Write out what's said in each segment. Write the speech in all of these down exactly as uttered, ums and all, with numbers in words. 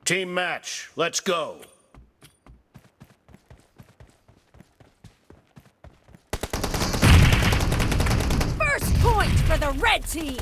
Team match, let's go. First point for the red team.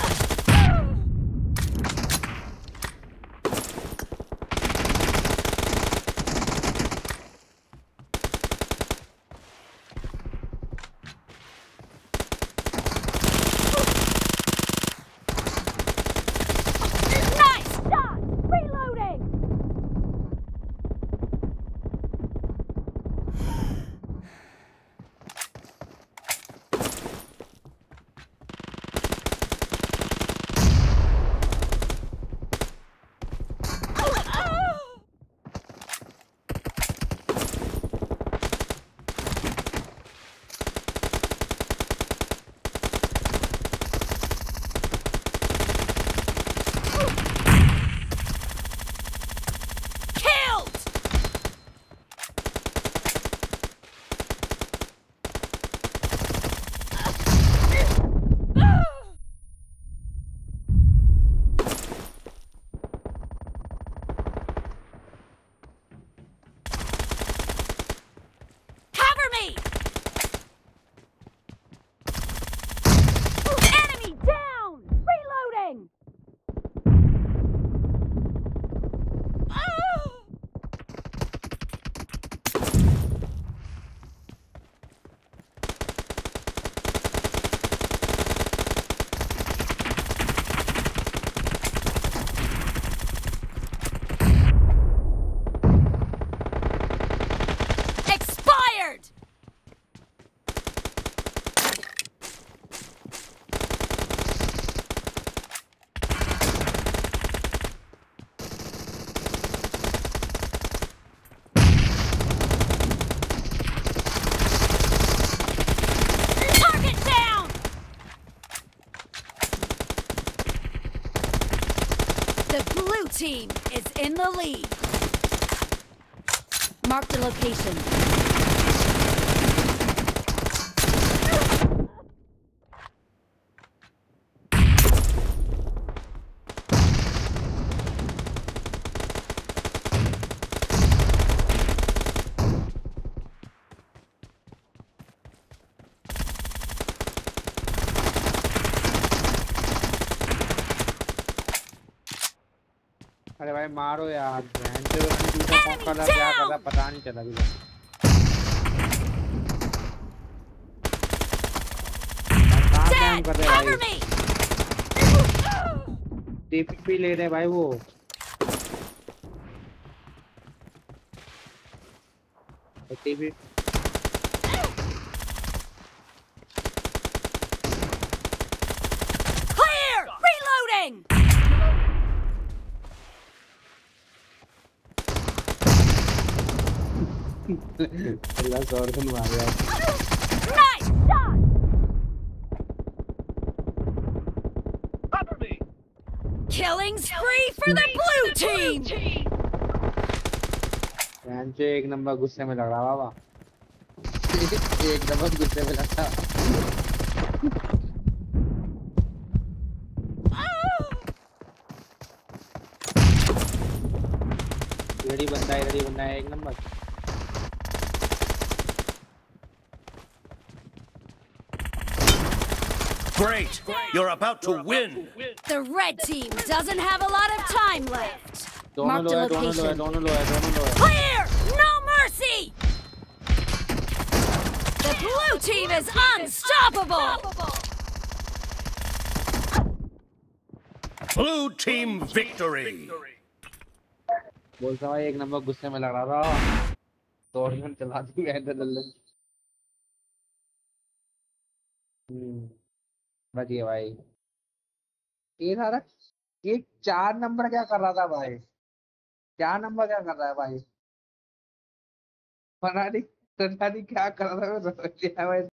Team is in the lead. Mark the location. अरे भाई मारो यार बहन से दूसरा कौन कर रहा क्या कर रहा पता नहीं चला भी काम कर रहे भाई टीपी ले रहे भाई वो टीपी clear reloading अल्लाह सॉर्गन मार यार nice shot Cover me. killing spree for the blue team बहन से एक नंबर गुस्से में लग रहा बाबा एक नंबर गुस्से में लग रहा रेडी बंदा है रेडी बंदा है एक number Great, you're about to win. the red team doesn't have a lot of time left. दोनों Mark लो the है दोनों लो है location. दोनों लो है दोनों लो है Clear! No mercy! The blue team is unstoppable! Blue team victory. बोलता भाई एक नंबर गुस्से में लग रहा था दौड़ गन चला दी गए थे लल्ले हम्म बढ़िया भाई ये सारा ये चार नंबर क्या कर रहा था भाई चार नंबर क्या कर रहा है भाई पता नहीं पता नहीं क्या कर रहा था मैं समझ नहीं आया भाई